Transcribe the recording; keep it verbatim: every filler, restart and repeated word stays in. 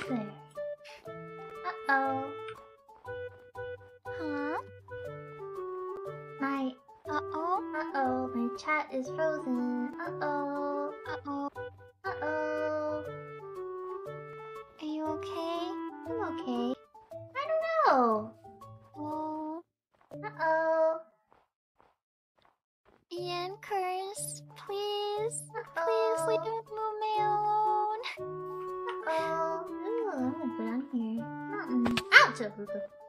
There. Uh-oh. Huh? My... Uh-oh? Uh-oh, my chat is frozen. Uh-oh. Uh-oh. Uh-oh. Are you okay? I'm okay. I don't know. Oh. Uh-oh. Ian, curse. Please. Uh-oh. Please leave Mumei alone. Uh-oh. Ooh, I'm gonna put it on here. Mm-mm. Ouch!